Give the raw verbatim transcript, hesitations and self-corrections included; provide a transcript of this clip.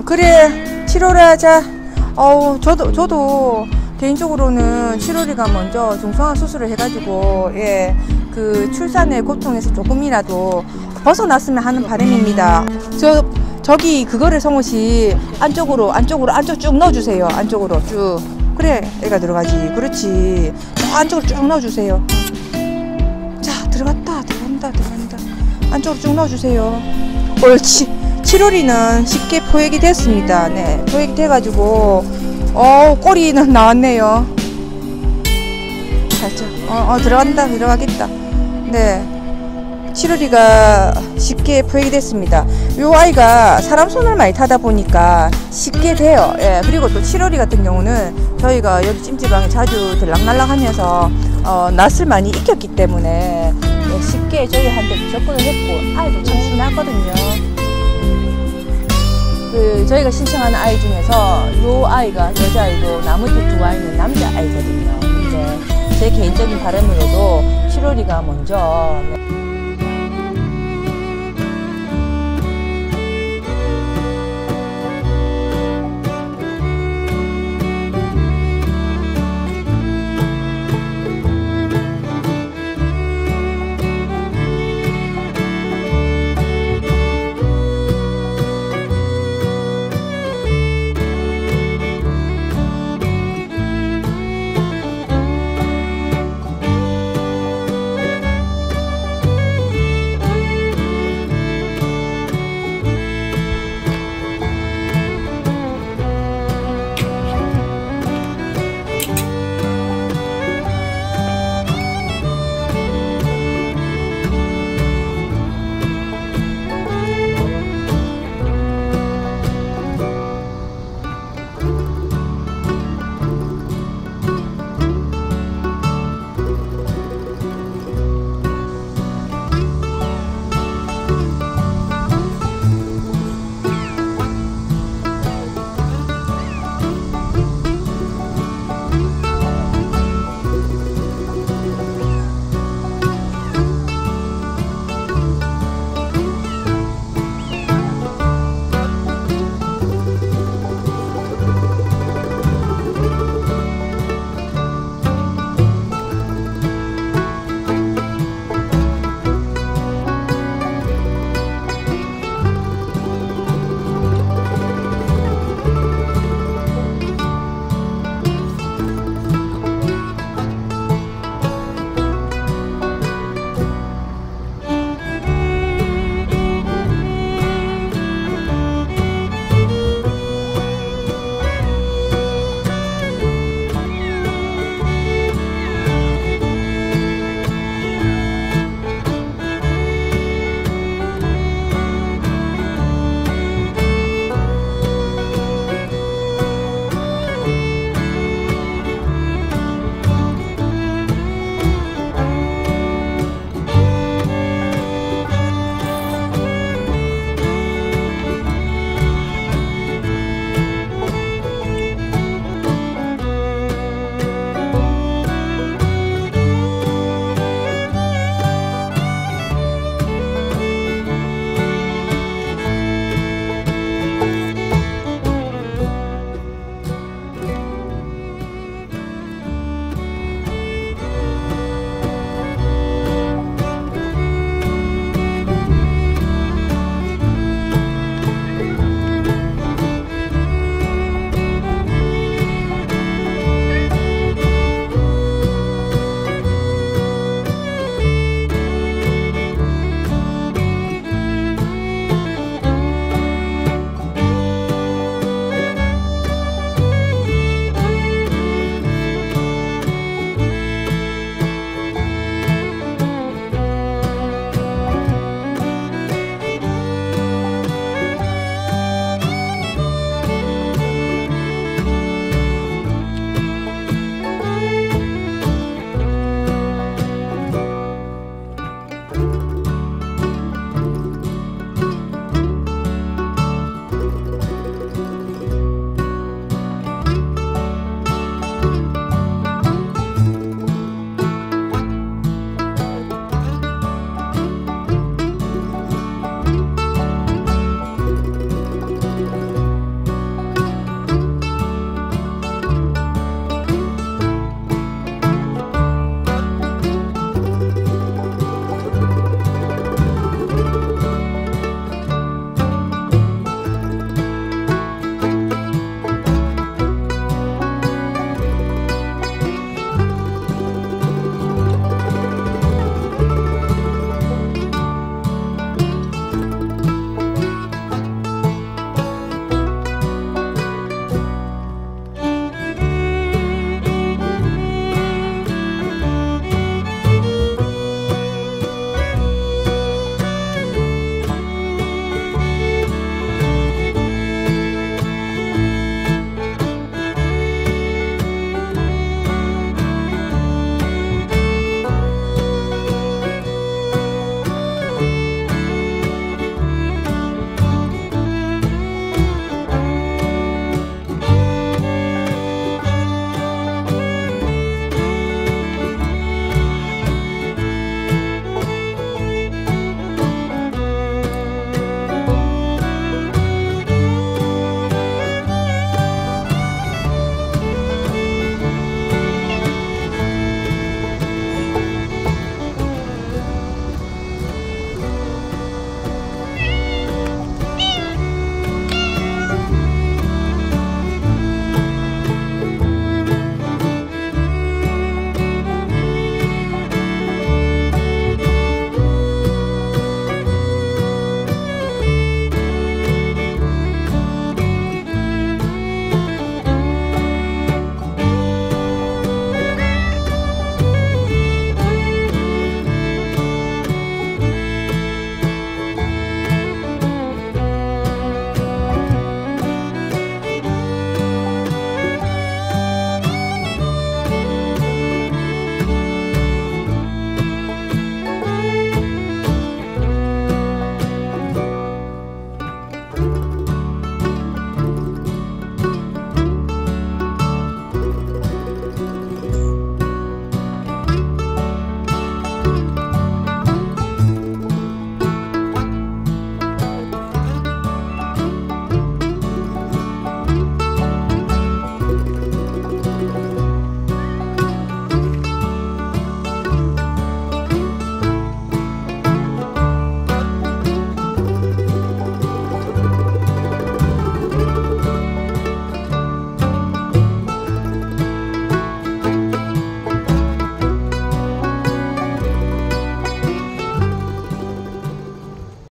그래, 칠월에 하자. 어우, 저도, 저도 개인적으로는 칠월이가 먼저 중성화 수술을 해가지고, 예, 그 출산의 고통에서 조금이라도 벗어났으면 하는 바람입니다. 저, 저기, 그거를 성호씨, 안쪽으로, 안쪽으로, 안쪽 쭉 넣어주세요. 안쪽으로 쭉. 그래, 애가 들어가지. 그렇지. 저 안쪽으로 쭉 넣어주세요. 자, 들어갔다, 들어간다, 들어간다. 안쪽으로 쭉 넣어주세요. 옳지. 칠월이는 쉽게 포획이 됐습니다. 네, 포획이 돼가지고, 어, 꼬리는 나왔네요. 살짝, 어, 어, 들어간다, 들어가겠다. 네. 칠월이가 쉽게 포획이 됐습니다. 요 아이가 사람 손을 많이 타다 보니까 쉽게 돼요. 예, 그리고 또 칠월이 같은 경우는 저희가 여기 찜질방에 자주 들락날락 하면서 어, 낯을 많이 익혔기 때문에 예, 쉽게 저희한테 접근을 했고, 아이도 참 순하거든요. 그 저희가 신청하는 아이 중에서 요 아이가 여자아이고 나머지 두 아이는 남자아이거든요. 근데 제 개인적인 바람으로도 칠월이가 먼저 네.